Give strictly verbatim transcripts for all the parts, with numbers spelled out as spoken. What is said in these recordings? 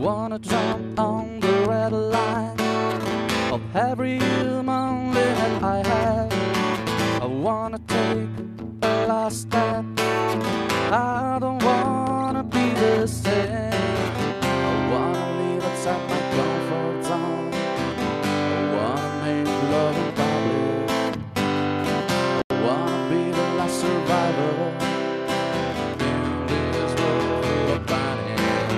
wanna jump on the red line of every human limit I have. I wanna take a last step. I don't wanna be the same. I wanna live outside my comfort zone. I wanna make love in public. I wanna be the last survivor in this world full of panic.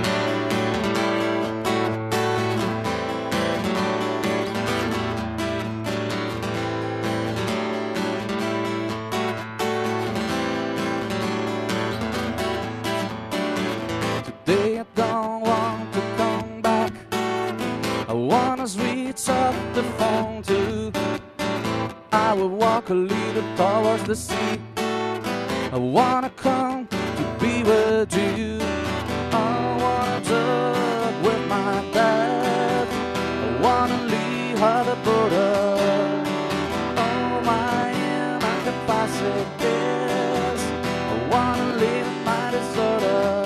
Today I don't want to come back. I wanna switch off the phone too. I will walk a little towards the sea. I wanna come to be with you. I wanna talk with my dad. I wanna leave her the border. Oh my incapacities. I wanna leave my disorder.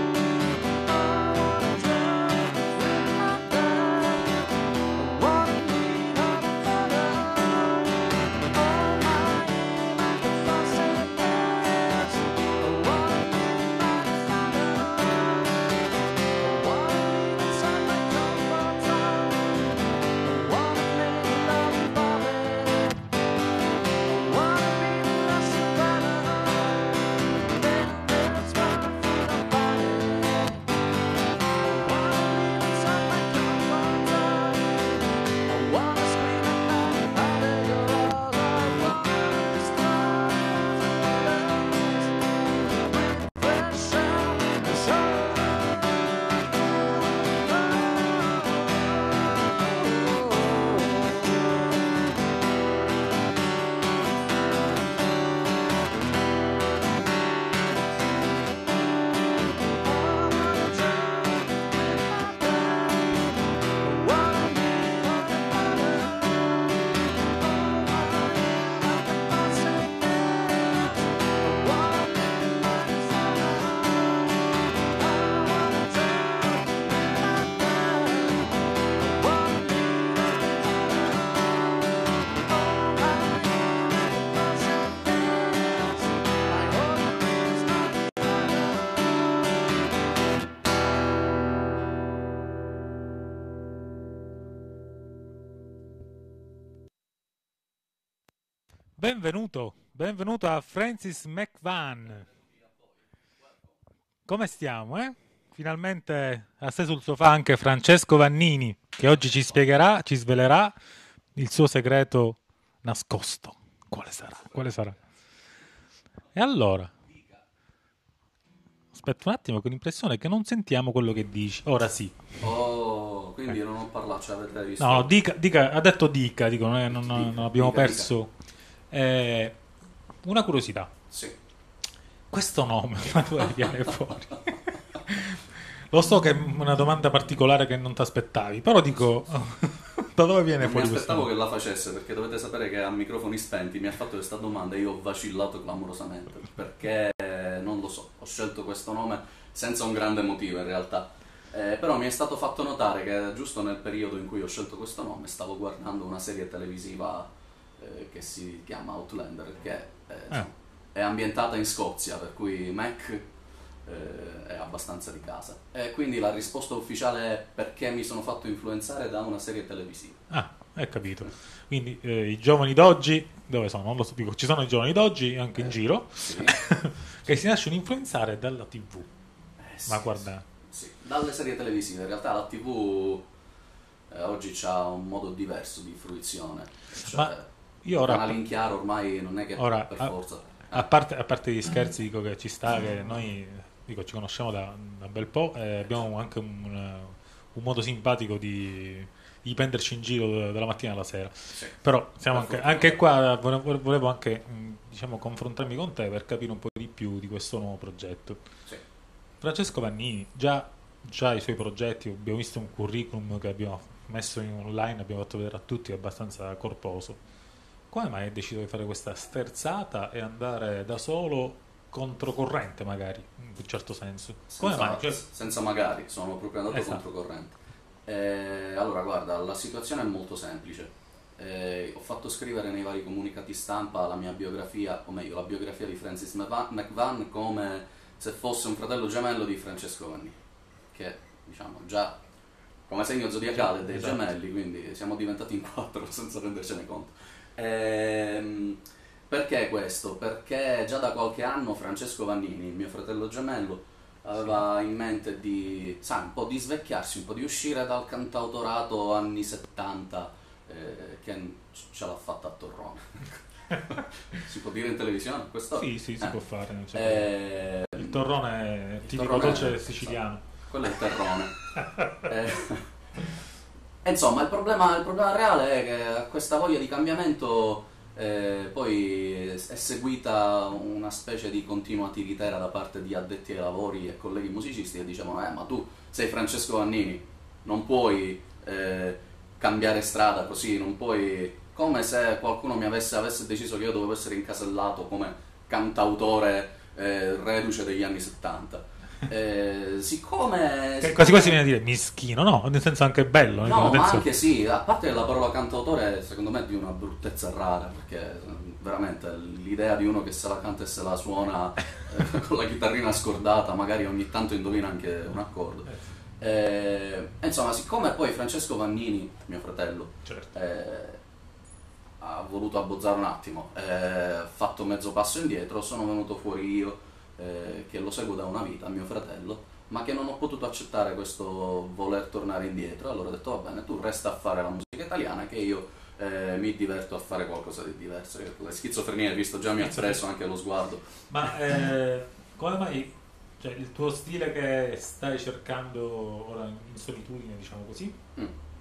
Benvenuto, benvenuto a Francis McVan. Come stiamo, eh? Finalmente ha steso sul sofà anche Francesco Vannini, che oggi ci spiegherà, ci svelerà il suo segreto nascosto. Quale sarà? Quale sarà? E allora, aspetta un attimo, con l'impressione che non sentiamo quello che dici. Ora sì. Oh, quindi eh. non ho parlato, cioè avete visto? No, no, dica, dica, ha detto dica, dico, non, è, non, dica, non abbiamo dica, perso... Dica. Eh, una curiosità. Sì. Questo nome da dove viene fuori? Lo so che è una domanda particolare che non ti aspettavi, però dico, da dove viene non fuori? Mi aspettavo questo? che la facesse, perché dovete sapere che a microfoni spenti mi ha fatto questa domanda e io ho vacillato clamorosamente, perché non lo so, ho scelto questo nome senza un grande motivo in realtà. Eh, però mi è stato fatto notare che giusto nel periodo in cui ho scelto questo nome stavo guardando una serie televisiva eh, che si chiama Outlander, che eh, insomma, eh. è ambientata in Scozia, per cui Mac eh, è abbastanza di casa. E quindi la risposta ufficiale è perché mi sono fatto influenzare da una serie televisiva. Ah, hai capito. Quindi eh, i giovani d'oggi, dove sono? Non lo so, dico, ci sono i giovani d'oggi anche in eh, giro, sì. che si lasciano influenzare dalla tivù. Eh, sì, Ma guarda... Sì. Sì, dalle serie televisive. In realtà la tivù eh, oggi ha un modo diverso di fruizione. Cioè, Ma io ora... il canale in chiaro ormai non è che ora, per a, forza... A parte, a parte gli scherzi, dico che ci sta, che noi dico, ci conosciamo da, da un bel po' e abbiamo anche un, un modo simpatico di, di prenderci in giro dalla mattina alla sera. Sì, però siamo anche, anche qua, volevo anche diciamo, confrontarmi con te per capire un po' di più di questo nuovo progetto. Sì. Francesco Vannini già, già i suoi progetti, abbiamo visto un curriculum che abbiamo messo in online, abbiamo fatto vedere a tutti, è abbastanza corposo. Come mai hai deciso di fare questa sterzata e andare da solo controcorrente magari, in un certo senso. Come Senza, mai? Cioè, senza magari, sono proprio andato Esatto. controcorrente. Eh, allora, guarda, la situazione è molto semplice. Eh, ho fatto scrivere nei vari comunicati stampa la mia biografia, o meglio, la biografia di Francis McVan McVan come se fosse un fratello gemello di Francesco Vanni, che diciamo già come segno zodiacale dei Esatto. gemelli, quindi siamo diventati in quattro senza rendercene conto. Ehm, perché questo? Perché già da qualche anno Francesco Vannini, il mio fratello gemello, aveva in mente di, sai, un po' di svecchiarsi, un po' di uscire dal cantautorato anni settanta, eh, che ce l'ha fatta a Torrone. Si può dire in televisione questo? sì, sì, si Eh. può fare. Non c'è problema. Eh, Il torrone è il tipico torrone dolce è- siciliano. quello è il terrone. Eh, e insomma, il problema, il problema reale è che a questa voglia di cambiamento eh, poi è seguita una specie di continua tiritera da parte di addetti ai lavori e colleghi musicisti che dicevano eh ma tu sei Francesco Vannini, non puoi eh, cambiare strada così, non puoi... come se qualcuno mi avesse, avesse deciso che io dovevo essere incasellato come cantautore eh, reduce degli anni settanta. Eh, siccome, Che siccome- quasi quasi viene a dire mischino, no? Nel senso anche bello. nel No, ma senso- anche sì, a parte che la parola cantautore secondo me è di una bruttezza rara, perché eh, veramente l'idea di uno che se la canta e se la suona eh, con la chitarrina scordata, magari ogni tanto indovina anche un accordo. Eh, sì, Eh, e insomma, siccome poi Francesco Vannini, mio fratello, certo. eh, ha voluto abbozzare un attimo, eh, ha fatto mezzo passo indietro, sono venuto fuori io, eh, che lo seguo da una vita, mio fratello, ma che non ho potuto accettare questo voler tornare indietro. Allora ho detto va bene, tu resta a fare la musica italiana che io eh, mi diverto a fare qualcosa di diverso. La schizofrenia, hai visto, già mi ha preso anche lo sguardo. Ma eh, come mai, cioè, il tuo stile che stai cercando ora in solitudine, diciamo così, Mm.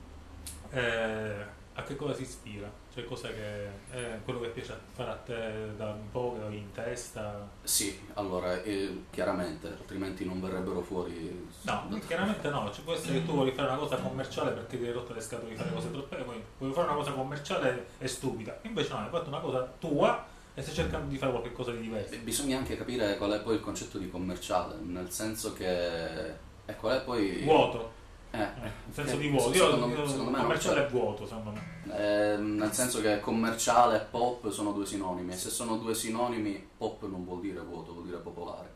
eh, a che cosa si ispira? Cioè, cosa che è quello che piace fare a te da un po' che avevi in testa? Sì, allora, eh, chiaramente, altrimenti non verrebbero fuori... No, chiaramente no, cioè, può essere che tu vuoi fare una cosa commerciale perché ti hai rotto le scatole di fare cose troppe, poi vuoi fare una cosa commerciale e stupida, invece no, hai fatto una cosa tua e stai cercando di fare qualcosa di diverso. E bisogna anche capire qual è poi il concetto di commerciale, nel senso che... E qual è poi... Vuoto, Eh, eh, nel senso che di vuoto. Io, secondo- io- secondo me non commerciale c'è. è vuoto, secondo me. Eh, nel senso che commerciale e pop sono due sinonimi, e se sono due sinonimi, pop non vuol dire vuoto, vuol dire popolare.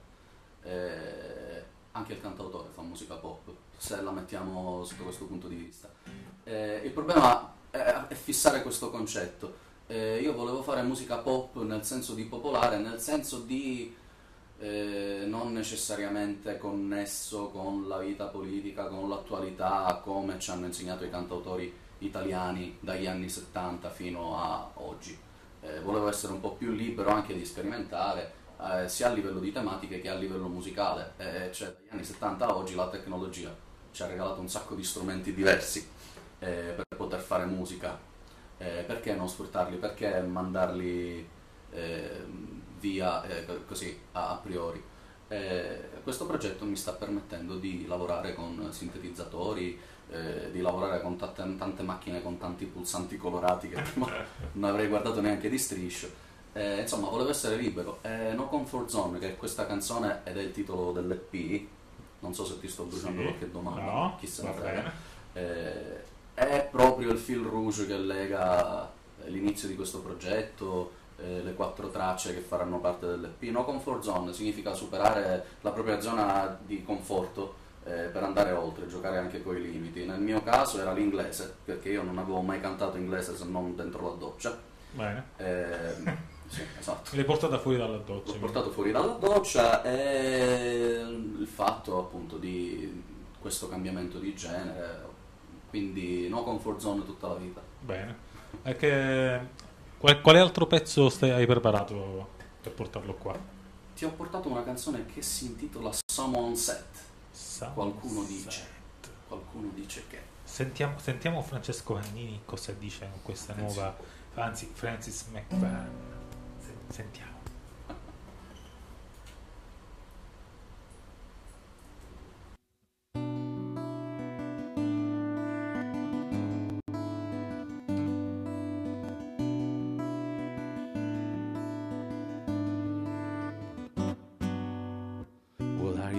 Eh, anche il cantautore fa musica pop, se la mettiamo sotto questo punto di vista. Eh, il problema è, è fissare questo concetto. Eh, io volevo fare musica pop nel senso di popolare, nel senso di eh, non necessariamente connesso con la vita politica, con l'attualità, come ci hanno insegnato i cantautori italiani dagli anni settanta fino a oggi. Eh, volevo essere un po' più libero anche di sperimentare, eh, sia a livello di tematiche che a livello musicale. Eh, cioè, dagli anni settanta a oggi la tecnologia ci ha regalato un sacco di strumenti diversi eh, per poter fare musica. Eh, perché non sfruttarli? Perché mandarli eh, via eh, così a, a priori? Eh, questo progetto mi sta permettendo di lavorare con sintetizzatori, eh, di lavorare con tante, tante macchine con tanti pulsanti colorati che prima non avrei guardato neanche di striscio. Eh, insomma, volevo essere libero. Eh, No Comfort Zone, che è questa canzone ed è il titolo dell'E P, non so se ti sto bruciando Sì. qualche domanda, No, chi se ne va frega. bene. Eh, è proprio il fil rouge che lega eh, l'inizio di questo progetto, eh, le quattro tracce che faranno parte dell'E P. No Comfort Zone significa superare la propria zona di conforto eh, per andare oltre, giocare anche con i limiti. Nel mio caso era l'inglese, perché io non avevo mai cantato inglese se non dentro la doccia. Bene. Eh, sì, esatto. L'hai portata fuori dalla doccia. L'ho portato fuori dalla doccia e il fatto appunto di questo cambiamento di genere, quindi no comfort zone tutta la vita. Bene. E che... qual- quale altro pezzo stai- hai preparato per portarlo qua? Ti ho portato una canzone che si intitola Someone Set. Qualcuno dice. Qualcuno dice che. Sentiamo, sentiamo Francesco Vannini cosa dice con questa nuova, anzi Francis McVan. Se- Sentiamo.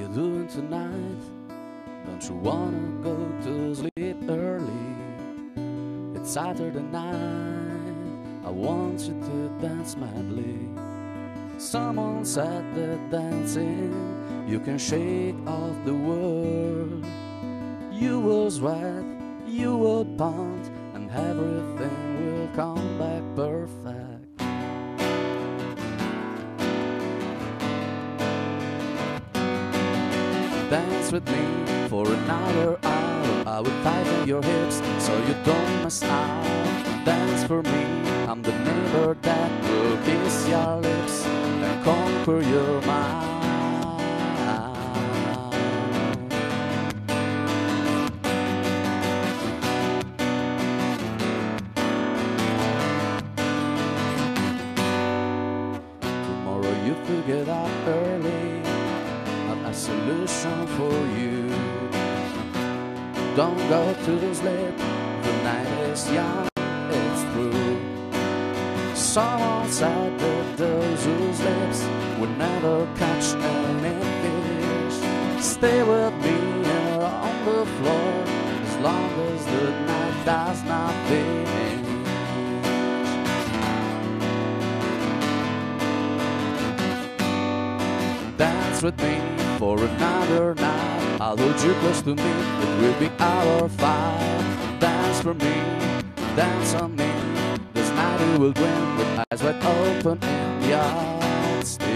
doing tonight? Don't you wanna go to sleep early? It's Saturday night, I want you to dance madly. Someone said that dancing you can shake off the world. You will sweat, you will pound, and everything will come back perfect. Dance with me for another hour. I will tighten your hips so you don't miss out. Dance for me, I'm the neighbor that will kiss your lips and conquer your mind. Tomorrow you could get up early, a solution for you. Don't go to sleep, the night is young, it's through. Someone said that those who sleeps would never catch any fish. Stay with me here on the floor as long as the night does not finish. Dance with me for another night. I'll hold you close to me, it will be our fight. Dance for me, dance on me. This night you will win with eyes wide open and young still.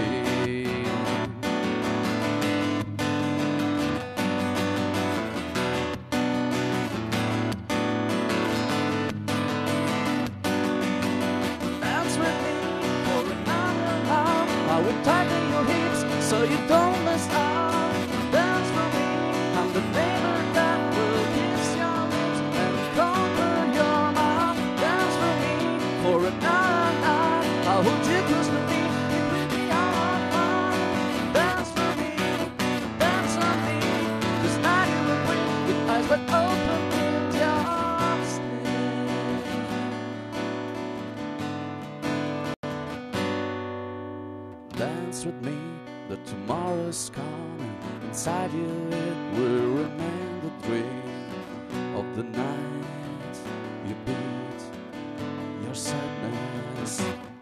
Dance with me for another hour. I will tighten your hips so you don't miss out. Dance for me, I'm the neighbor that will kiss your lips and conquer your mind. Dance for me for another night. I'll hold you close to me, it will be our fun. Dance for me, dance on me. This night you will win with eyes wide open and your stay. Dance with me, the tomorrow's coming. Inside you it will remain the thrill of the night. You beat your sadness.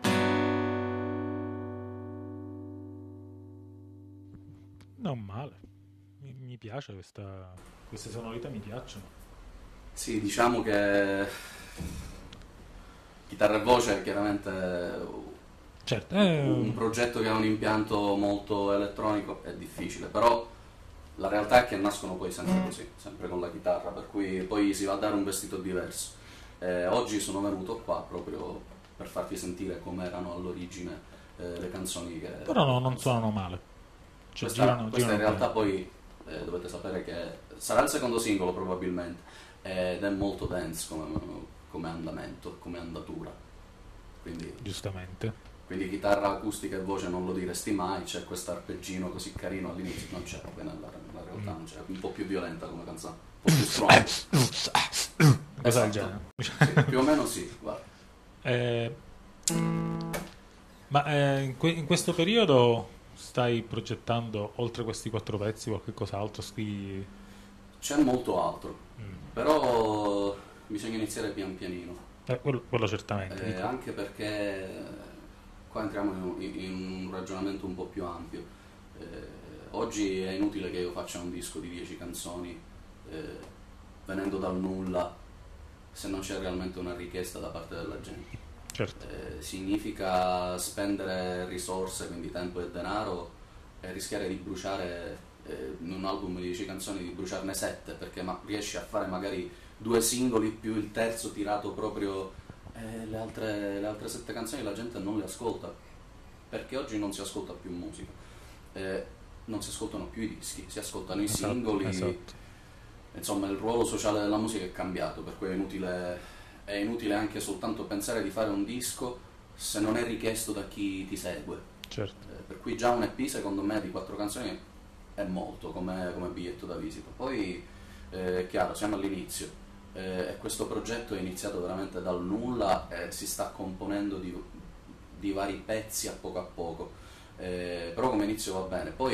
Non male, mi, mi piace questa, queste sonorità, mi piacciono. Sì, diciamo che chitarra e voce è chiaramente Certo, è un progetto che ha un impianto molto elettronico, è difficile, però la realtà è che nascono poi sempre così, sempre con la chitarra, per cui poi si va a dare un vestito diverso. Eh, oggi sono venuto qua proprio per farti sentire come erano all'origine eh, le canzoni che... Però no, non suonano male. Cioè, questa, girano, questa girano in realtà bene. poi eh, dovete sapere che sarà il secondo singolo probabilmente, ed è molto dance come, come andamento, come andatura. Quindi, Giustamente. quindi chitarra acustica e voce non lo diresti mai, c'è questo arpeggino così carino all'inizio, non c'è, poi nella, nella realtà non c'è, è un po' più violenta come canzone, un po' più strong. Cosa del Esatto. genere. Sì, più o meno sì, guarda. Eh, ma eh, in, que- in questo periodo stai progettando, oltre questi quattro pezzi, qualche cos'altro? Scrivi... C'è molto altro, Mm. però bisogna iniziare pian pianino. Eh, quello, quello certamente. Eh, dico. anche perché qua entriamo in, in un ragionamento un po' più ampio. Eh, oggi è inutile che io faccia un disco di dieci canzoni eh, venendo dal nulla se non c'è realmente una richiesta da parte della gente. Certo. Eh, significa spendere risorse, quindi tempo e denaro, e rischiare di bruciare eh, in un album di dieci canzoni, di bruciarne sette, perché ma, riesci a fare magari due singoli più il terzo tirato proprio, eh, le altre, le altre sette canzoni la gente non le ascolta, perché oggi non si ascolta più musica, eh, non si ascoltano più i dischi, si ascoltano i Esatto, singoli. esatto. Insomma, il ruolo sociale della musica è cambiato, per cui è inutile, è inutile anche soltanto pensare di fare un disco se non è richiesto da chi ti segue. Certo. Eh, per cui già un E P secondo me di quattro canzoni è molto come, come biglietto da visita. Poi eh, è chiaro, siamo all'inizio eh, e questo progetto è iniziato veramente dal nulla e si sta componendo di, di vari pezzi a poco a poco, eh, però come inizio va bene. Poi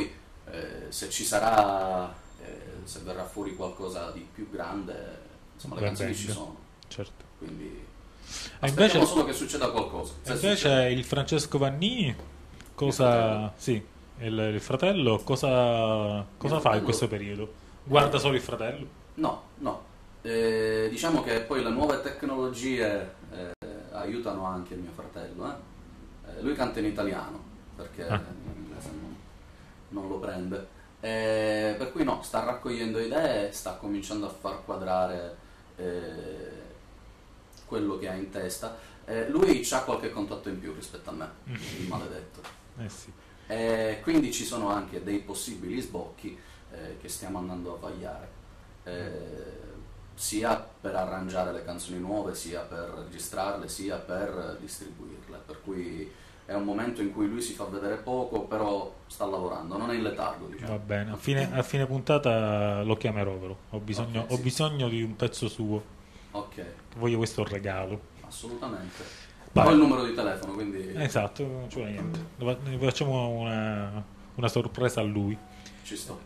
eh, se ci sarà, eh, se verrà fuori qualcosa di più grande, insomma le Ben canzoni venga. ci sono, Certo. quindi E aspettiamo invece, solo che succeda qualcosa. e Se invece succede- il Francesco Vannini, Il cosa... fratello. Sì, il, il fratello, cosa, cosa fa in fratello- questo periodo? Guarda solo il fratello? No, no. Eh, diciamo che poi le nuove tecnologie eh, aiutano anche il mio fratello. eh. Eh, lui canta in italiano, perché Ah. in inglese non, non lo prende. Eh, per cui no, sta raccogliendo idee, sta cominciando a far quadrare eh, quello che ha in testa. Eh, lui ha qualche contatto in più rispetto a me, il maledetto. Eh sì. Eh, quindi ci sono anche dei possibili sbocchi eh, che stiamo andando a vagliare, eh, sia per arrangiare le canzoni nuove, sia per registrarle, sia per distribuirle. Per cui è un momento in cui lui si fa vedere poco, però sta lavorando, non è in letargo, diciamo. Va bene, a fine, a fine puntata lo chiamerò però. Ho bisogno, Ok, ho sì. bisogno di un pezzo suo. Ok, Voglio questo regalo. assolutamente. Vai. Ho il numero di telefono, quindi Esatto, non ci vuole niente. Lo fa- ne facciamo una, una sorpresa a lui. ci sto.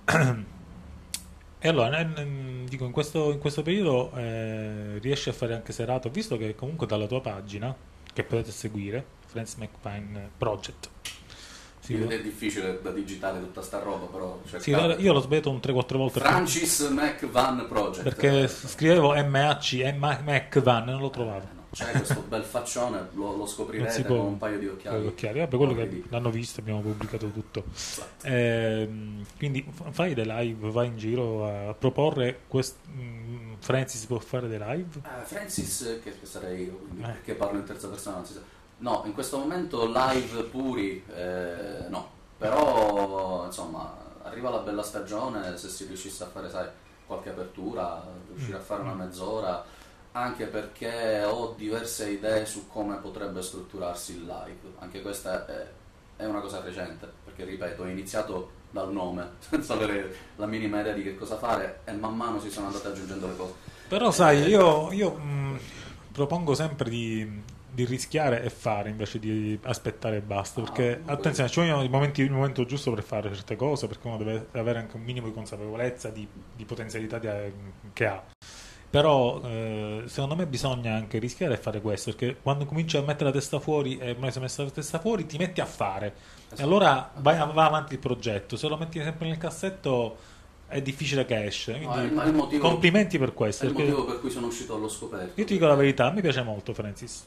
E allora, eh, eh, dico, in questo, in questo periodo eh, riesci a fare anche serate. Ho visto che comunque dalla tua pagina, che potete seguire, Francis McPine Project. Sì, È difficile da digitare tutta sta roba, però sì, cercate. allora io l'ho sbagliato un tre quattro volte Francis McVan Project. perché Eh, scrivevo M A C e McVan e non lo eh, trovavo. no. C'è questo bel faccione, lo, lo Non scoprirete si può con un paio di occhiali. occhiali. Vabbè, quello che Orribili. l'hanno visto, abbiamo pubblicato tutto. Esatto. Ehm, quindi f- fai dei live, vai in giro a proporre. Quest- mm, Francis può fare dei live? Eh, Francis, che, che sarei io, quindi, Eh. perché parlo in terza persona, non si sa. No, in questo momento live puri, eh, no. Però, insomma, arriva la bella stagione, se si riuscisse a fare, sai, qualche apertura, riuscire a fare una mezz'ora, anche perché ho diverse idee su come potrebbe strutturarsi il live. Anche questa è, è una cosa recente, perché ripeto, ho iniziato dal nome, senza avere la minima idea di che cosa fare, e man mano si sono andate aggiungendo le cose. Però sai, io, io mh, propongo sempre di, di rischiare e fare invece di aspettare e basta, perché Ah, attenzione, ci vogliono i momenti, il momento giusto per fare certe cose, perché uno deve avere anche un minimo di consapevolezza di, di potenzialità di- che ha. Però eh, secondo me bisogna anche rischiare e fare questo, perché quando cominci a mettere la testa fuori e ormai sei messa la testa fuori ti metti a fare e allora vai, va avanti il progetto. Se lo metti sempre nel cassetto è difficile che esce. No, Quindi è il- è il motivo- complimenti per È questo, il perché motivo per cui sono uscito allo scoperto. io ti dico la verità, a me piace molto Francis.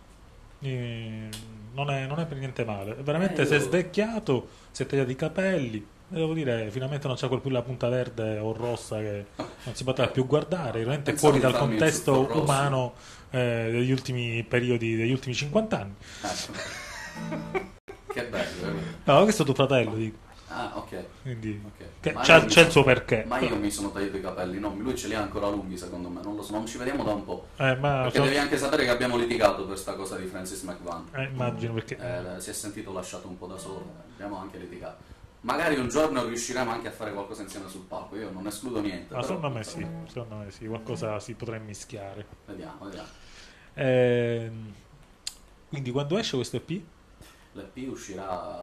Eh, Non è, non è per niente male. Veramente Eh, si è io- svecchiato, si è tagliato i capelli. E devo dire, finalmente non c'è quel più la punta verde o rossa che non si poteva più guardare. Veramente Pensavo fuori di dal farmi il contesto ciuffo rosso. umano eh, degli ultimi periodi, degli ultimi cinquanta anni. Ecco. Che bello. eh. No, questo è tuo fratello, dico. Ah, ok. Quindi ok. che- Ma c'è, io mi c'è il sono- suo perché. Ma io mi sono tagliato i capelli, no, lui ce li ha ancora lunghi secondo me, non lo so, non ci vediamo da un po'. Eh, ma Perché devi anche sapere che abbiamo litigato per sta cosa di Francis McVan. eh, immagino perché Eh, si è sentito lasciato un po' da solo, abbiamo anche litigato. Magari un giorno riusciremo anche a fare qualcosa insieme sul palco, io non escludo niente. ma però, secondo me insomma, sì, secondo me sì, qualcosa si potrà mischiare. Vediamo, vediamo. Ehm, quindi quando esce questo E P? L'E P uscirà,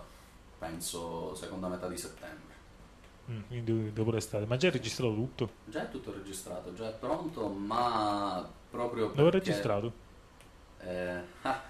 penso, seconda metà di settembre. Mm, quindi dopo l'estate. Ma già hai registrato tutto? Già è tutto registrato, già è pronto, ma proprio Dove hai perché... registrato? Eh,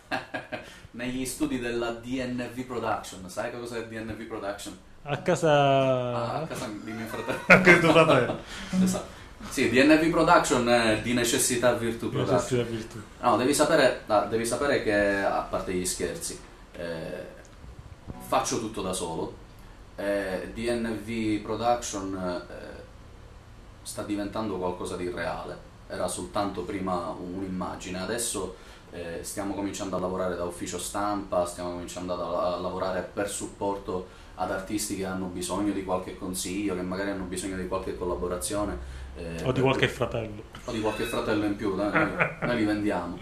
negli studi della D N V Production, sai cosa è D N V Production? A Ah, casa... a casa di mio fratello. Anche tuo fratello. Esatto. Sì, D N V Production è di necessità virtù production. Necessità virtù. No, devi sapere, ah, devi sapere che, a parte gli scherzi, eh, faccio tutto da solo. Eh, D N V Production eh, sta diventando qualcosa di reale. Era soltanto prima un'immagine, adesso eh, stiamo cominciando a lavorare da ufficio stampa, stiamo cominciando a, a lavorare per supporto ad artisti che hanno bisogno di qualche consiglio, che magari hanno bisogno di qualche collaborazione. eh, O di qualche fratello. o di qualche fratello in più, noi, noi li vendiamo.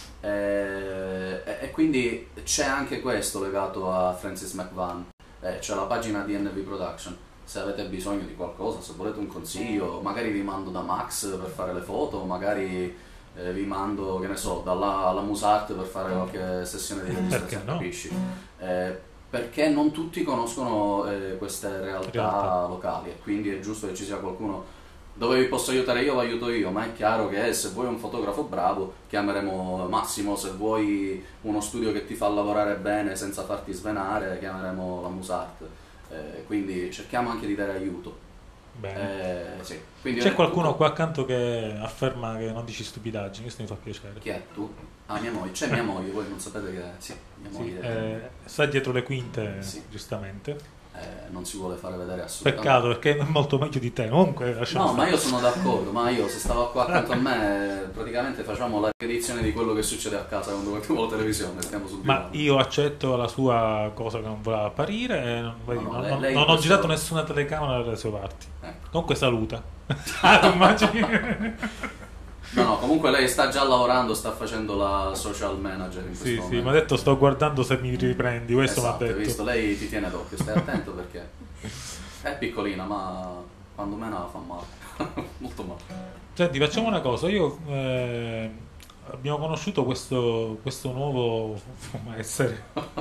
Eh, e, e quindi c'è anche questo legato a Francis McVan, eh, c'è la pagina D N V Production. Se avete bisogno di qualcosa, se volete un consiglio, magari vi mando da Max per fare le foto, magari eh, vi mando, che ne so, dalla alla Musart per fare qualche sessione di registrazione, no? capisci? Eh, perché non tutti conoscono eh, queste realtà, Realtà. locali, e quindi è giusto che ci sia qualcuno dove vi posso aiutare io, vi aiuto io, ma è chiaro che se vuoi un fotografo bravo chiameremo Massimo, se vuoi uno studio che ti fa lavorare bene senza farti svenare chiameremo la Musart, eh, quindi cerchiamo anche di dare aiuto. Bene. Eh, sì. Quindi C'è è qualcuno tutto- qua accanto che afferma che non dici stupidaggini, questo mi fa piacere. Chi è tu? Ah, mia moglie, c'è mia moglie, voi non sapete che... Sì, mia Sì, moglie eh, sta dietro le quinte, Sì. giustamente. eh, non si vuole fare vedere assolutamente. Peccato perché è molto meglio di te. Comunque, lasciamo No, ma stare. io sono d'accordo, ma io se stavo qua accanto a me praticamente facciamo la edizione di quello che succede a casa quando guardiamo la televisione, stiamo sul Ma divano. io accetto la sua cosa che non voleva apparire e non, vedi, no, non- lei- non- lei non ho questo- girato nessuna telecamera dalle sue parti. Ecco. Comunque saluta. Ah, tu immagini? No, no, comunque lei sta già lavorando, sta facendo la social manager in questo Sì, sì, momento. mi ha detto sto guardando se mi riprendi, questo Esatto, mi ha hai detto. visto, lei ti tiene d'occhio, stai attento perché è piccolina, ma quando mena la fa male, molto male. Senti, facciamo una cosa, io eh, abbiamo conosciuto questo, questo nuovo essere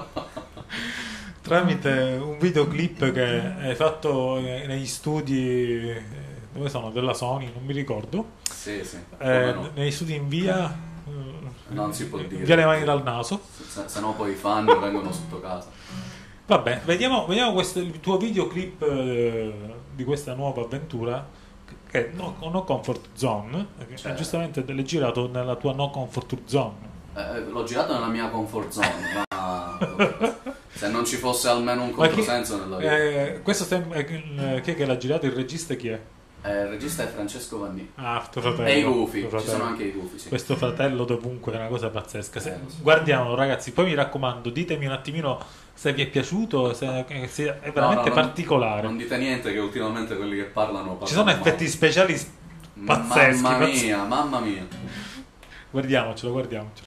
tramite un videoclip che hai fatto negli studi, eh, dove sono? Della Sony, non mi ricordo, Sì, sì, eh, come no. negli studi in via... eh, Non si può dire. Via le mani dal naso. Se, se no poi i fan vengono sotto casa. Vabbè, vediamo, vediamo questo, il tuo videoclip eh, di questa nuova avventura che è no, No Comfort Zone, che Cioè. giustamente l'hai girato nella tua No Comfort Zone. Eh, l'ho girato nella mia comfort zone, ma se non ci fosse almeno un Ma chi- controsenso nella vita. eh, questo sem- eh, chi è che l'ha girato? Il regista chi è? Eh, il regista è Francesco Vanni. Ah, tuo fratello. E i gufi, tuo ci fratello. sono anche i gufi, sì. Questo fratello dovunque è una cosa pazzesca. Se- Eh, lo so. Guardiamolo ragazzi, poi mi raccomando, ditemi un attimino se vi è piaciuto, se, se è veramente No, no, non- particolare. Non dite niente che ultimamente quelli che parlano parlano Ci sono male. effetti speciali s- pazzeschi. Mamma pazz- mia, mamma mia. Guardiamocelo, guardiamocelo.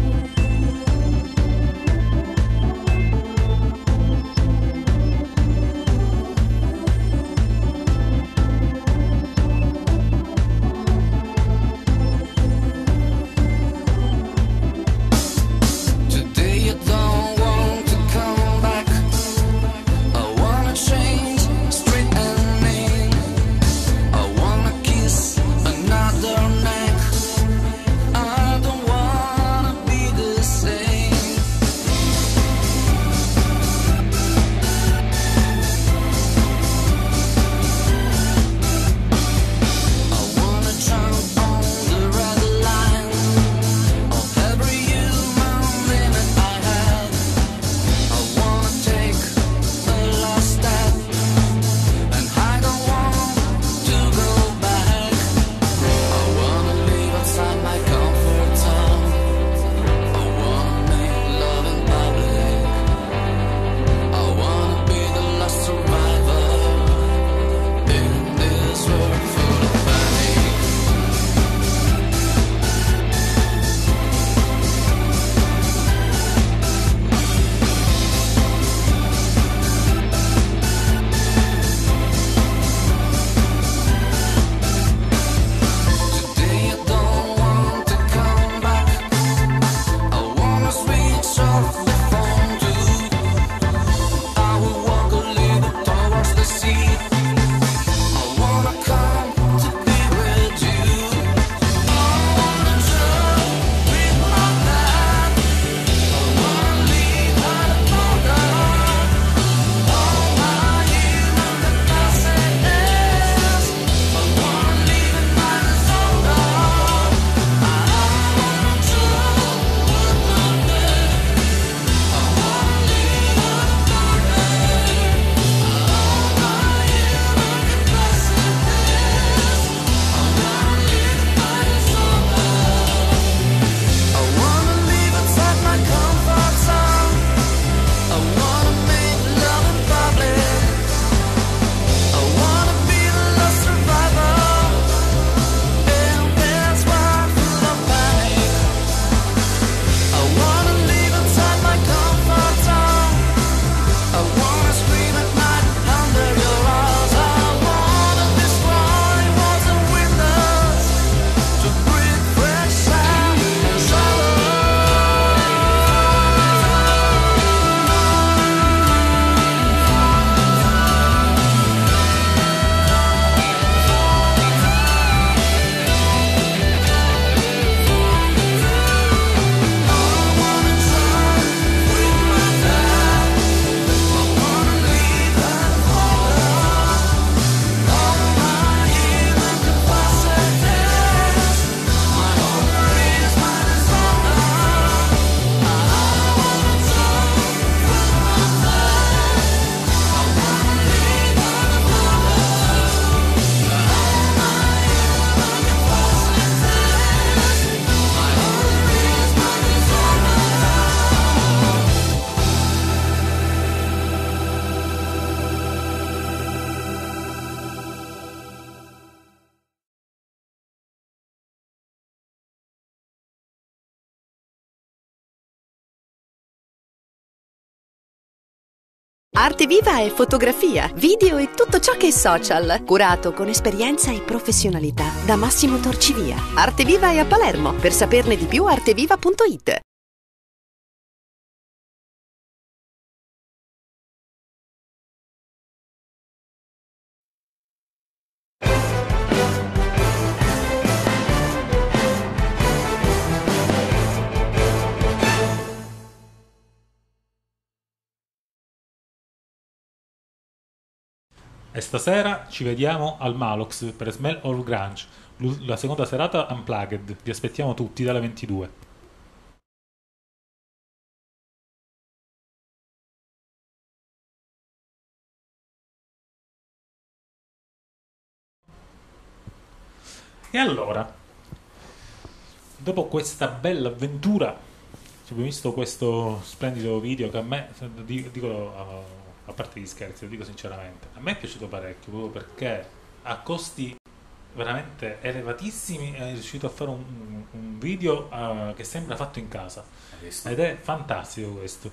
Today you don't want to come back. I wanna change straight and name. I wanna kiss another neck. I don't wanna Arte Viva è fotografia, video e tutto ciò che è social, curato con esperienza e professionalità da Massimo Torcivia. Arte Viva è a Palermo. Per saperne di più arteviva punto it. E stasera ci vediamo al Malox per Smell All Grunge, l'u- la seconda serata Unplugged. Vi aspettiamo tutti dalle ventidue. E allora, dopo questa bella avventura, abbiamo visto questo splendido video che a me, dico, dico, a parte gli scherzi, lo dico sinceramente, a me è piaciuto parecchio, proprio perché a costi veramente elevatissimi è riuscito a fare un, un video eh, che sembra fatto in casa, ed è fantastico questo,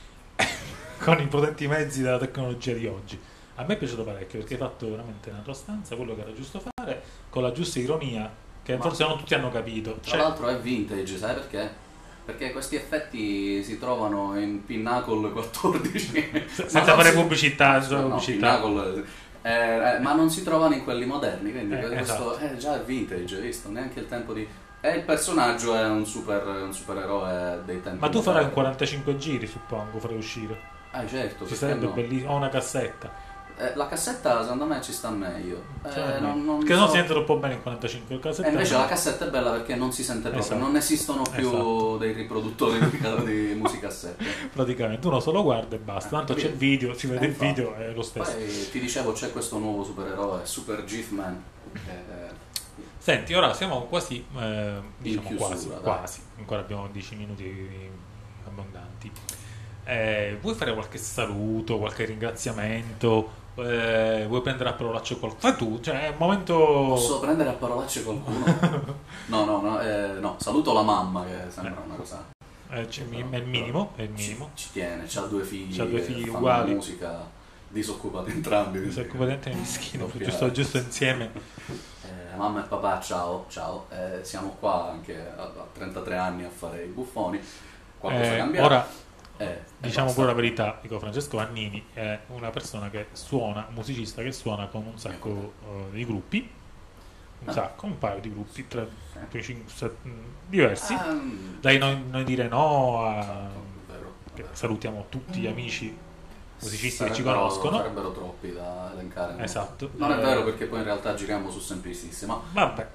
con i potenti mezzi della tecnologia di oggi. A me è piaciuto parecchio perché hai fatto veramente nella tua stanza quello che era giusto fare, con la giusta ironia che Ma- forse non tutti hanno capito. Tra Cioè, l'altro è vintage, sai perché? Perché questi effetti si trovano in Pinnacle quattordici. senza Ma non fare si- pubblicità, No, senza no, pubblicità. Pinnacle, eh, eh, ma non si trovano in quelli moderni, quindi Eh, questo esatto. è già vintage, hai visto? Neanche il tempo di... E il personaggio è un super un supereroe dei tempi Ma tu farai un moderni. quarantacinque giri, suppongo, farai uscire. Ah, certo, Ci perché sarebbe no? bellissimo. Ho una cassetta. Eh, la cassetta secondo me ci sta meglio. Eh, Cioè, non- non perché non so- si sente troppo bene in quarantacinque. Cassetta E invece no. la cassetta è bella perché non si sente proprio, Esatto. non esistono più Esatto. dei riproduttori di, di musicassette. Praticamente uno solo guarda e basta. Eh, Tanto c'è il capito? video, si vede Eh, il infatti. video, è lo stesso. Poi ti dicevo c'è questo nuovo supereroe, Super Gif-Man, che Senti, ora siamo quasi, eh, diciamo chiusura, quasi, dai. quasi, ancora abbiamo dieci minuti abbondanti. Eh, vuoi fare qualche saluto, qualche ringraziamento? Eh, vuoi prendere a parolacce qualcuno? Fai tu, cioè è un momento... posso prendere a parolacce qualcuno? No, no, no, eh, no, saluto la mamma che sembra una cosa... eh, c'è- è il minimo, è il minimo. Ci, ci tiene, c'ha due figli, C'ha due che figli fanno uguali. musica, disoccupati entrambi. Mi sono completamente mischino, Doppia- giusto, giusto insieme. Eh, mamma e papà, ciao, ciao. Eh, siamo qua anche a, a trentatré anni a fare i buffoni. Qualcosa Eh, cambierà. ora Eh, e diciamo basta. pure la verità, dico, Francesco Vannini è una persona che suona, un musicista che suona con un sacco eh, di gruppi, un Ah. sacco, un paio di gruppi, tre, tre, cinque, sette, mh, diversi. Ah, mm, Dai noi, noi dire no a... vero. che salutiamo tutti gli amici musicisti che ci Sarebbero- conoscono. Sarebbero troppi da elencare. no? Esatto. Non è Eh, vero perché poi in realtà giriamo su Semplicissima. Vabbè.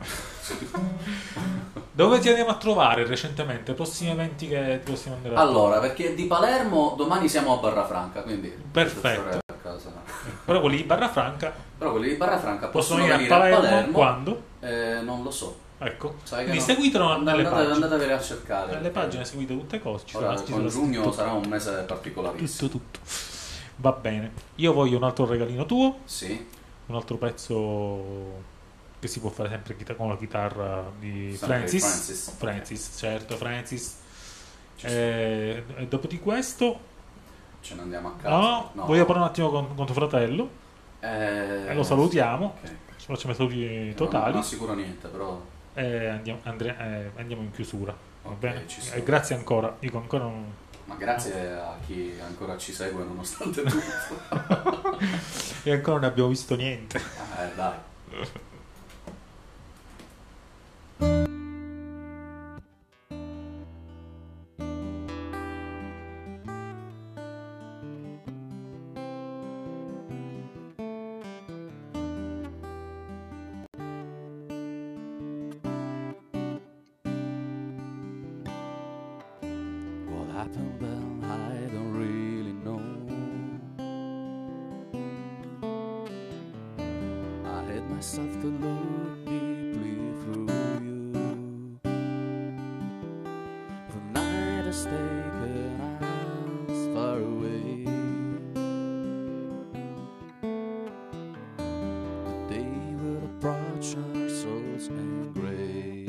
Dove ti andiamo a trovare recentemente? Prossimi eventi che ti possiamo andare a Allora, perché di Palermo domani siamo a Barrafranca, quindi... Perfetto. potete stare a casa. Però quelli di Barra Franca Però quelli di Barrafranca possono possono venire a venire Palermo, quando? Eh, non lo so. Ecco. Sai che Quindi no? seguitelo Andate, nelle pagine. andatevele a cercare. Nelle pagine seguite tutte cose. Ci Ora, sarà, ci con sarà giugno tutto, sarà un mese particolarissimo. tutto, tutto. Va bene. Io voglio un altro regalino tuo, Sì, un altro pezzo che si può fare sempre chita- con la chitarra di sempre Francis. Francis. Francis, certo, Francis. Ci E, e dopo di questo, ce ne andiamo a casa. no, voglio parlare un attimo con, con tuo fratello. Eh, E lo salutiamo. ok. Ci facciamo i saluti Non, totali. non assicuro niente, però... E andiamo, andre- eh, andiamo in chiusura. Va Ok, bene? ci sto. E grazie ancora. Dico ancora un... Ma grazie a chi ancora ci segue nonostante tutto. E ancora non abbiamo visto niente. Eh, dai. What happened then, I don't really know. I hate myself to look deeply through you. The night has taken us far away. The day will approach our souls in grey.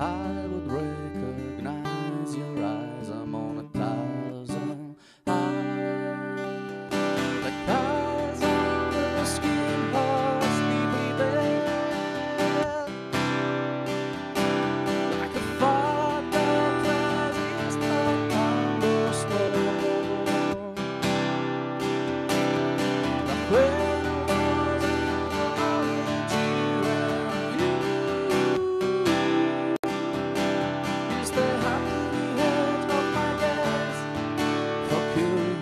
I would recognize your eyes. I'm on a thousand eyes. Like eyes under the skin, hearts deeply buried. Like a fire that rises up under storm. Like when I was in love with you and you. Is the happy edge of my days for you?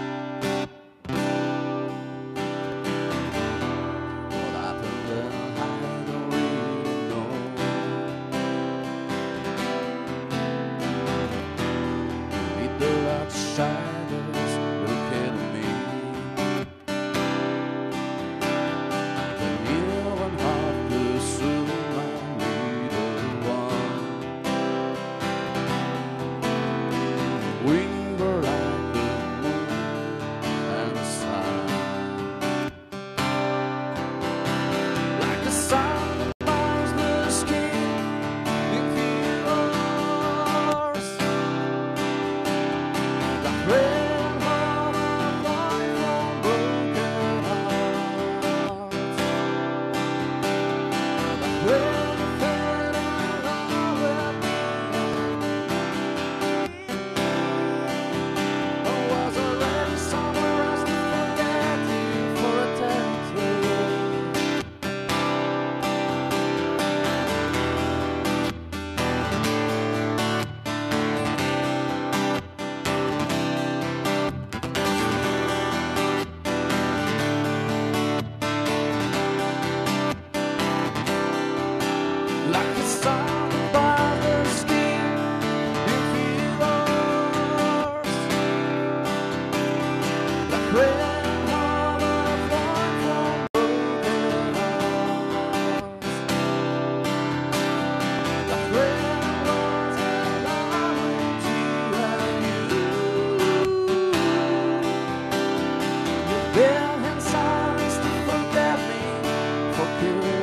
What happened then I don't really know. With the large shadows looking at me. The near one half pursue my little one. We were like the moon and the sun. Like the sun that burns the skin in yours. Like rain on a fire from broken hearts. Like rain fading away. I was already somewhere else to forget you for eternity. Like the sun above the skin in feathers. Like rain on a fire from broken hearts. Like rain was in love with you and you. You've been in silence to forget me for good.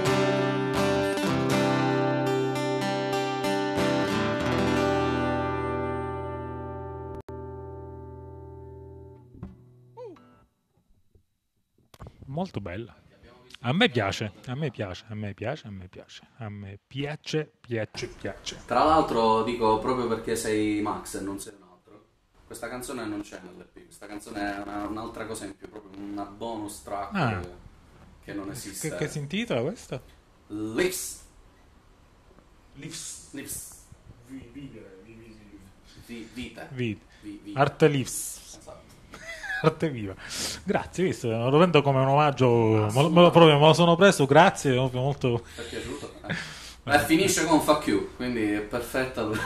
Molto bella. A me piace, a me piace, a me piace, a me piace, a me piace, piace, piace. Tra l'altro, dico proprio perché sei Max e non sei un altro, questa canzone non c'è nell'E P, questa canzone è una- un'altra cosa in più, proprio una bonus track Ah. che, che non esiste. Che, che si intitola questa? Lives. Lives. Lives. Vivere, Vi- vite. Vi- Vi- vi- Arte Lives. Esatto. Arte viva. Grazie, visto, lo prendo come un omaggio, me lo, me lo- proprio me lo sono preso, grazie, proprio molto... Ti è piaciuto? Eh. Eh, finisce con fuck you, quindi è perfetta. No,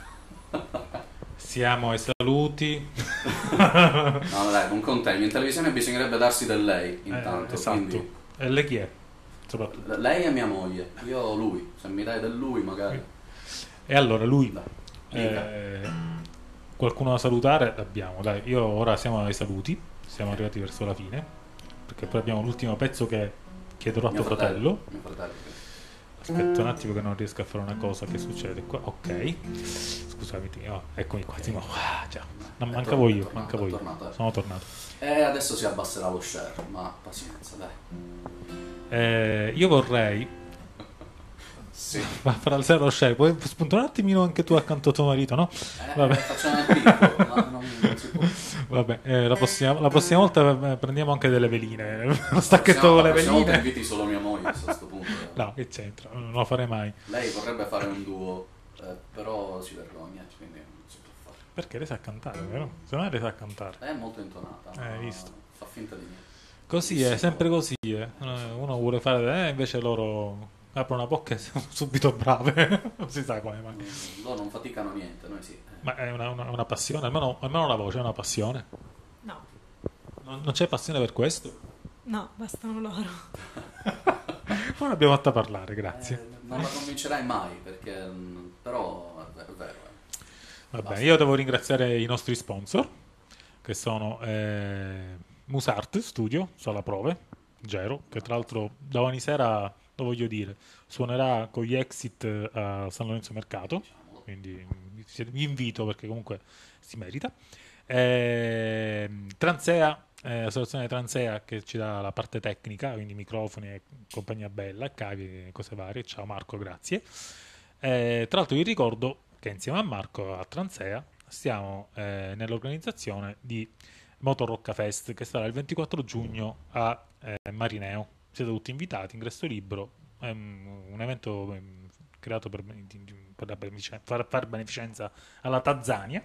Siamo ai saluti. dai, non contenti. In televisione bisognerebbe darsi del lei, intanto. Eh, esatto. Quindi, E lei chi è? Soprattutto. lei è mia moglie, io lui. Se mi dai del lui, magari. E allora lui, Dai, dica. eh, qualcuno da salutare? L'abbiamo, dai, io ora siamo ai saluti, siamo arrivati verso la fine, perché poi abbiamo l'ultimo pezzo che chiederò a tuo Mio fratello. Mio fratello. Aspetta un attimo che non riesco a fare una cosa, che succede qua? Ok, scusami, ti- oh, eccomi qua, Timo. Ah, già. Non È mancavo tornato, io, è tornato, mancavo è io. tornato, eh. Sono tornato. E adesso si abbasserà lo share, ma pazienza, dai. Eh, io vorrei Sì. ma fra il zero e lo share, puoi spuntare un attimino anche tu accanto a tuo marito, no? Eh, Vabbè. facciamo il piccolo, ma non, non si può. Vabbè, eh, la, prossima, la prossima volta eh, prendiamo anche delle veline. Lo stacchetto Prossima- con le la prossima volta veline. inviti solo mia moglie a questo punto. No, che c'entra? Non lo farei mai. Lei vorrebbe fare un duo, eh, però si vergogna, quindi non si può fare. Perché lei sa cantare, vero? Se no lei sa cantare. È molto intonata, Eh, hai ma visto. fa finta di niente. Così è, sempre così. Eh. Uno vuole fare, eh, invece loro aprono una bocca e sono subito brave. Non si sa come mai. Mm, Loro non faticano niente, noi sì. Eh, Ma è una, una- una passione, almeno, almeno la voce è una passione. No, Non, non c'è passione per questo? no, bastano loro. Non abbiamo fatto a parlare, grazie. eh, non la convincerai mai, perché mm, però è ve- è vero. eh. Va basta. bene, io devo ringraziare i nostri sponsor, che sono eh, Musart Studio, Sala Prove, Gero, che tra l'altro domani sera lo voglio dire. Suonerà con gli Exit a San Lorenzo Mercato, quindi vi invito perché comunque si merita. Eh, Transea, eh, l'associazione Transea che ci dà la parte tecnica, quindi microfoni e compagnia bella, cavi e cose varie. Ciao Marco, grazie. Eh, tra l'altro vi ricordo che insieme a Marco a Transea stiamo eh, nell'organizzazione di Motor Rocca Fest che sarà il ventiquattro giugno a eh, Marineo. Siete tutti invitati, ingresso libero, è un, un evento eh, creato per, per la beneficenza, far, far beneficenza alla Tanzania.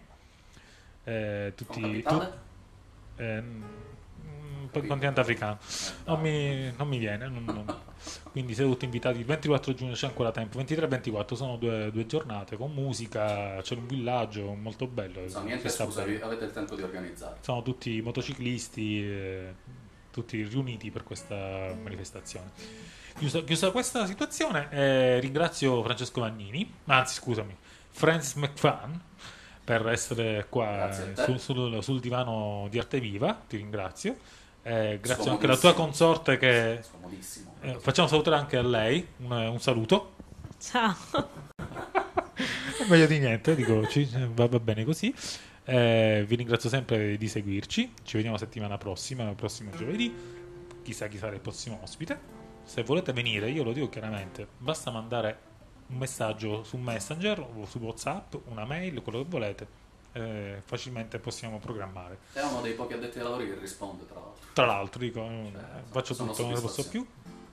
Eh, tutti, tu, eh, un po' il continente africano non mi, non mi viene non, non. Quindi siete tutti invitati il ventiquattro giugno, c'è ancora tempo, ventitré e ventiquattro sono due, due giornate con musica, c'è un villaggio molto bello, no, niente scusa, avete il tempo di organizzare, sono tutti motociclisti eh, tutti riuniti per questa manifestazione. Chiusa, chiusa questa situazione eh, ringrazio Francesco Vannini, anzi scusami Francis McFan per essere qua su, sul, sul divano di Arte Viva, ti ringrazio. Eh, grazie anche alla tua consorte che eh, facciamo salutare anche a lei, un, un saluto. Ciao. Meglio di niente, dico, ci, va, va bene così. Eh, vi ringrazio sempre di seguirci, ci vediamo la settimana prossima, il prossimo giovedì, chissà chi sarà il prossimo ospite. Se volete venire, io lo dico chiaramente, basta mandare un messaggio su Messenger o su WhatsApp, una mail, quello che volete, eh, facilmente possiamo programmare. È uno dei pochi addetti ai lavori che risponde, tra l'altro. Tra l'altro, dico, cioè, faccio tutto, non ne posso più.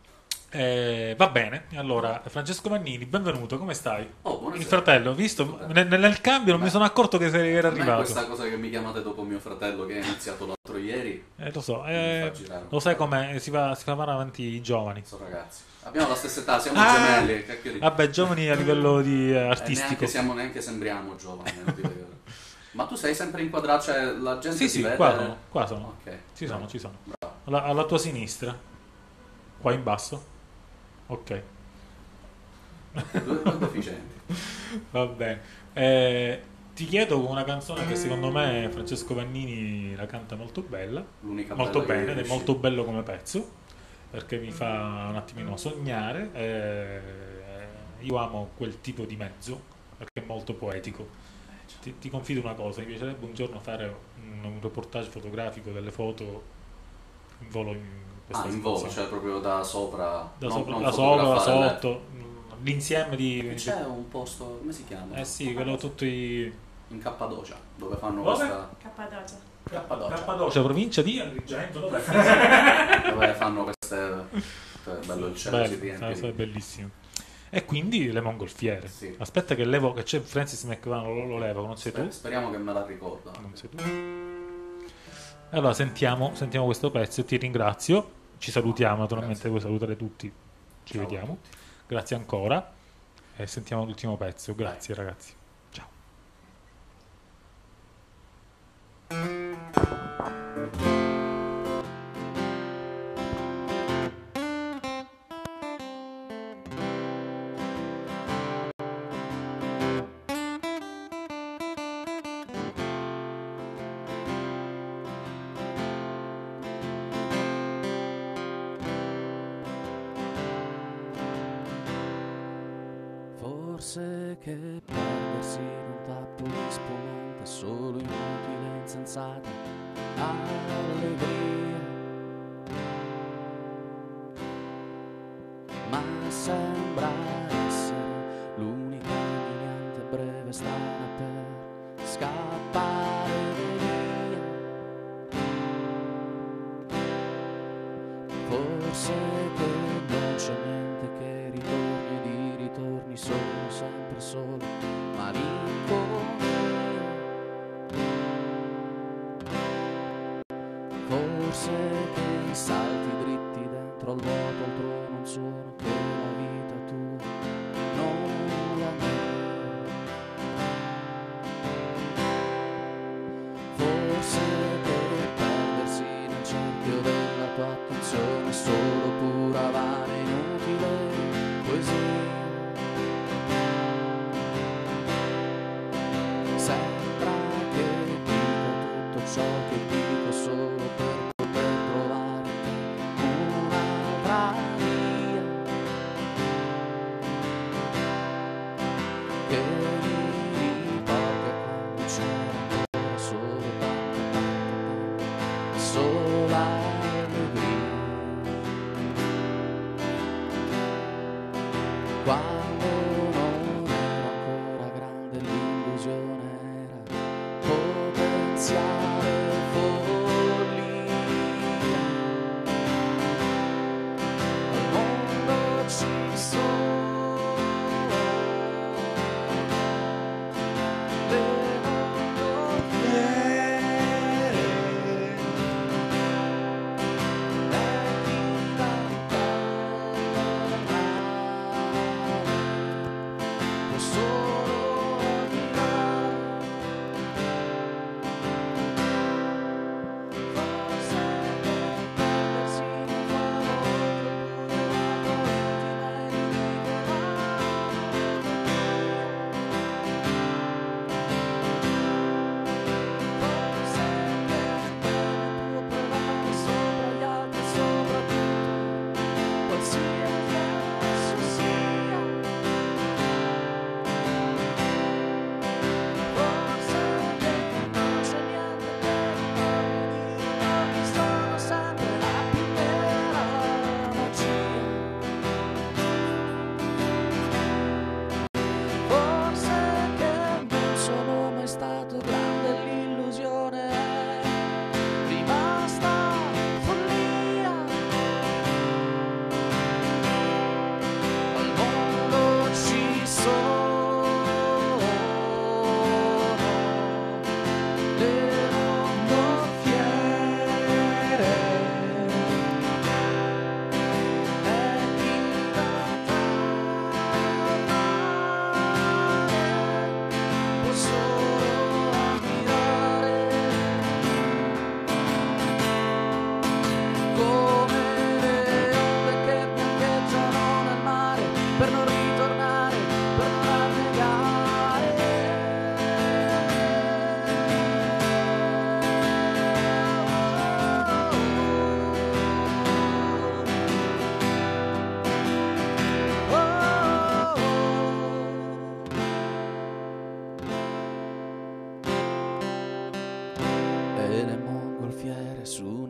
Eh, va bene, allora Francesco Vannini, benvenuto, come stai? Oh, il fratello, visto? Nel, nel cambio non Beh, mi sono accorto che era arrivato. Questa cosa che mi chiamate dopo mio fratello che ha iniziato l'altro ieri. Eh, lo so, eh, lo sai com'è, si va, si fa male avanti i giovani. Sono ragazzi. Abbiamo la stessa età, siamo ah, gemelli. Cacchieri. Vabbè, giovani a livello di eh, artistico. E neanche, siamo, neanche sembriamo giovani. Ma tu sei sempre inquadrato, cioè la gente sì, ti sì, vede? Qua sono, qua sono. Okay. Ci sono, ci sono. Alla, alla tua sinistra, qua in basso. Ok. Due, due deficienti. Va bene. Eh, ti chiedo una canzone che secondo me Francesco Vannini la canta molto bella. L'unica molto bella bene ed è molto bello come pezzo. Perché mi fa un attimino sognare. Eh, io amo quel tipo di mezzo perché è molto poetico. Ti, ti confido una cosa, mi piacerebbe un giorno fare un, un reportage fotografico delle foto in volo in questa ah, in volo, cioè proprio da sopra, da non, sopra, non da sopra, da fotografare sotto, l'insieme di... C'è un posto, come si chiama? Eh sì, quello tutti... In Cappadocia, dove fanno Dove? questa... Cappadocia. Cappadocia. Cappadocia, provincia di Agrigento, dove? Dove fanno queste... Cioè, bello il cielo, si riempie. È bellissimo. E quindi le mongolfiere. Sì. Aspetta che levo, che c'è Francis McFan, lo, lo levo, non sei Sper- tu? Speriamo che me la ricorda. Non sei tu. Allora sentiamo, sentiamo questo pezzo, ti ringrazio, ci salutiamo naturalmente, vuoi salutare tutti, ci Ciao vediamo. Grazie ancora e sentiamo l'ultimo pezzo, grazie Dai. ragazzi. Ciao. Forse che perdersi in un tappo di spumante è solo inutile, insensata allegria, ma sembra essere l'unica umiliante breve strada per scappare via. Forse che non c'è niente che ritorni e di ritorni sono sempre solo malinconia. Forse che i salti dritti dentro al vuoto altrove non sono che la vita tua, non la mia. Forse che perdersi nel cerchio della tua attenzione è solo pura vana inutile poesia. Sembra che dica tutto ciò che dico solo per poter trovare un'altra via.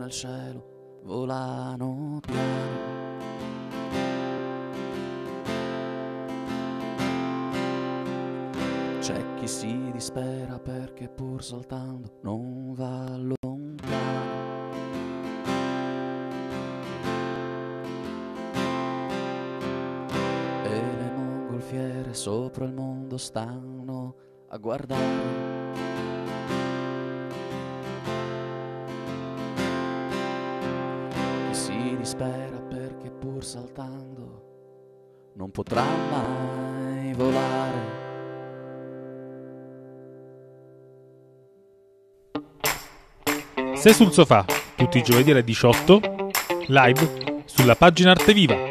nel cielo volano piano. C'è chi si dispera perché pur saltando non va lontano. E le mongolfiere sopra il mondo stanno a guardare. Chi si dispera perché pur saltando non potrà mai volare. Se sul sofà, tutti i giovedì alle diciotto, live sulla pagina Arte Viva.